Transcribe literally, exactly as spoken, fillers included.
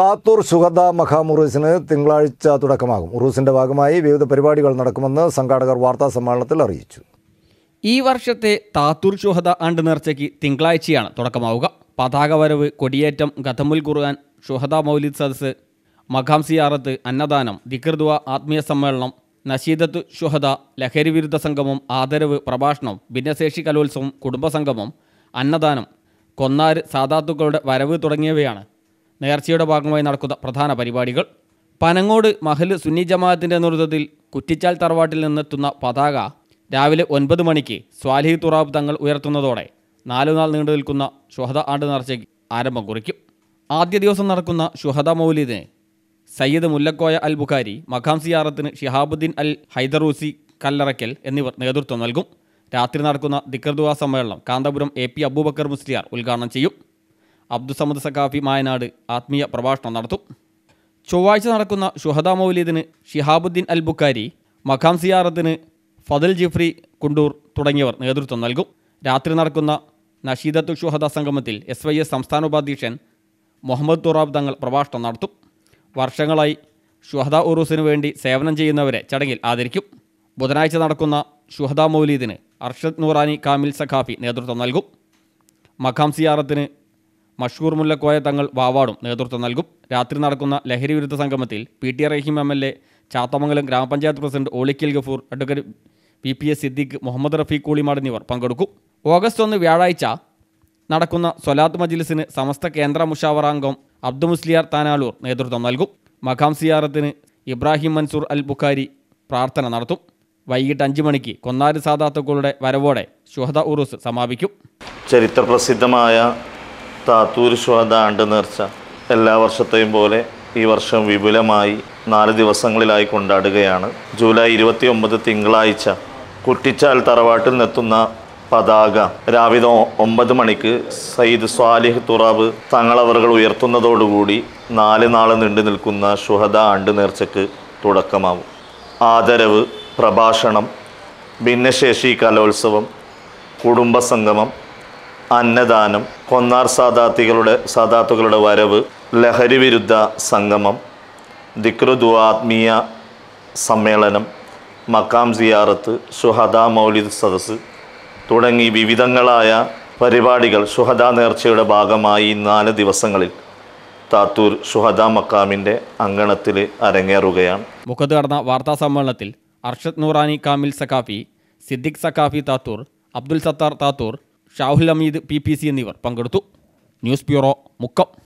താത്തൂർ ശുഹദ മഖാം ഉറൂസിന് തിങ്കളാഴ്ച തുടക്കമാകും. ഉറൂസിന്റെ ഭാഗമായി വിവിധ പരിപാടികൾ നടക്കുമെന്ന് സംഘാടകർ വാർത്താ സമ്മേളനത്തിൽ അറിയിച്ചു. ഈ വർഷത്തെ താത്തൂർ ശുഹദ ആണ്ട് നേർച്ചയ്ക്ക് തിങ്കളാഴ്ചയാണ് തുടക്കമാവുക. പതാക വരവ്, കൊടിയേറ്റം, ഖതമുൽ ഖുർആൻ, ശുഹദ മൗലിദ് സദസ്, മഖാം സിയാറത്ത്, അന്നദാനം, ദിക്ർ ദുആ, ആത്മീയ സമ്മേളനം, നശീദത്തു ശുഹദ, ലഹരി വിരുദ്ധ സംഗമം, ആദരവ്, പ്രഭാഷണം, ഭിന്നശേഷി കലോത്സവം, കുടുംബസംഗമം, അന്നദാനം, കൊന്നാര്, സാദാത്തുക്കളുടെ വരവ് തുടങ്ങിയവയാണ് നേർച്ചയുടെ ഭാഗമായി നടക്കുന്ന പ്രധാന പരിപാടികൾ. പനങ്ങോട് മഹല് സുന്നി ജമാഅത്തിൻ്റെ നേതൃത്വത്തിൽ കുറ്റിച്ചാൽ തറവാട്ടിൽ നിന്നെത്തുന്ന പതാക രാവിലെ ഒൻപത് മണിക്ക് സ്വാലിഹ് തുറാബ് തങ്ങൾ ഉയർത്തുന്നതോടെ നാലുനാൾ നീണ്ടു നിൽക്കുന്ന ശുഹദ ആണ്ട് നേർച്ചയ്ക്ക് ആരംഭം കുറിക്കും. ആദ്യ ദിവസം നടക്കുന്ന ശുഹദ മൗലിദിന് സയ്യിദ് മുല്ലക്കോയ അൽ ബുഖാരി, മഖാം സിയാറത്തിന് ഷിഹാബുദ്ദീൻ അൽ ഹൈദറൂസി കല്ലറയ്ക്കൽ എന്നിവർ നേതൃത്വം നൽകും. രാത്രി നടക്കുന്ന ദിക്ർ ദുആ സമ്മേളനം കാന്തപുരം എ പി അബൂബക്കർ മുസ്ലിയാർ ഉദ്ഘാടനം ചെയ്യും. അബ്ദുസമദ് സഖാഫി മായനാട് ആത്മീയ പ്രഭാഷണം നടത്തും. ചൊവ്വാഴ്ച നടക്കുന്ന ശുഹദ മൗലിദിന് ഷിഹാബുദ്ദീൻ അൽ ബുഖാരി, മഖാം സിയാറത്തിന് ഫദൽ ജിഫ്രി കുണ്ടൂർ തുടങ്ങിയവർ നേതൃത്വം നൽകും. രാത്രി നടക്കുന്ന നഷീദത്തു ശുഹദ സംഗമത്തിൽ എസ് വൈ എസ് സംസ്ഥാന ഉപാധ്യക്ഷൻ മുഹമ്മദ് തുറാബ് തങ്ങൾ പ്രഭാഷണം നടത്തും. വർഷങ്ങളായി ശുഹദ ഉറൂസിന് വേണ്ടി സേവനം ചെയ്യുന്നവരെ ചടങ്ങിൽ ആദരിക്കും. ബുധനാഴ്ച നടക്കുന്ന ശുഹദ മൗലിദിന് അർഷദ് നൂറാനി കാമിൽ സഖാഫി നേതൃത്വം നൽകും. മഖാം സിയാറത്തിന് മഷൂർ മുല്ലക്കോയ തങ്ങൾ വാവാടും നേതൃത്വം നൽകും. രാത്രി നടക്കുന്ന ലഹരി വിരുദ്ധ സംഗമത്തിൽ P T Raheem M L A, Chathamangalam ഗ്രാമപഞ്ചായത്ത് president Olikkal Gafoor, advocate V P S Siddique, Muhammad Rafeeq Koolimad എന്നിവർ പങ്കെടുക്കും. ഓഗസ്റ്റ് ഒന്ന് വ്യാഴാഴ്ച നടക്കുന്ന സ്വലാത്ത് മജ്ലിസിന് സമസ്ത കേന്ദ്ര മുഷാവറാംഗം അബ്ദു മുസ്ലിയാർ താനാലൂർ നേതൃത്വം നൽകും. മഖാം സിയാറത്തിന് ഇബ്രാഹിം മൻസൂർ അൽ ബുഖാരി പ്രാർത്ഥന നടത്തും. വൈകിട്ട് അഞ്ച് മണിക്ക് കൊന്നാര് സാദാത്തുക്കളുടെ വരവോടെ ശുഹദ ഉറൂസ് സമാപിക്കും. ചരിത്രപ്രസിദ്ധമായ താത്തൂർ ശുഹദ ആണ്ട് നേർച്ച എല്ലാ വർഷത്തെയും പോലെ ഈ വർഷം വിപുലമായി നാല് ദിവസങ്ങളിലായി കൊണ്ടാടുകയാണ്. ജൂലൈ ഇരുപത്തി ഒമ്പത് തിങ്കളാഴ്ച കുറ്റിച്ചാൽ തറവാട്ടിൽ നിന്നെത്തുന്ന പതാക രാവിലെ ഒമ്പത് മണിക്ക് സയ്യിദ് സ്വാലിഹ് തുറാബ് തങ്ങളവറുകൾ ഉയർത്തുന്നതോടുകൂടി നാല് നാളെ നീണ്ടു നിൽക്കുന്ന ശുഹദ ആണ്ട് നേർച്ചയ്ക്ക് തുടക്കമാവും. ആദരവ്, പ്രഭാഷണം, ഭിന്നശേഷി കലോത്സവം, കുടുംബസംഗമം, അന്നദാനം, കൊന്നാർ സാദാത്തികളുടെ സാദാത്തുകളുടെ വരവ്, ലഹരി വിരുദ്ധ സംഗമം, ദിക്ർ ദുആ ആത്മീയ സമ്മേളനം, മഖാം സിയാറത്ത്, ശുഹദ മൗലിദ് സദസ് തുടങ്ങി വിവിധങ്ങളായ പരിപാടികൾ ശുഹദ നേർച്ചയുടെ ഭാഗമായി നാല് ദിവസങ്ങളിൽ താത്തൂർ ശുഹദ മഖാമിൻ്റെ അങ്കണത്തിൽ അരങ്ങേറുകയാണ്. മുഖത്ത് നടന്ന വാർത്താ സമ്മേളനത്തിൽ Arshad Noorani Kamil Saqafi, Siddique Saqafi Thathur, Abdul Sathar Thathur, Shahul Ameed P P C എന്നിവർ പങ്കെടുത്തു. News bureau, Mukkam.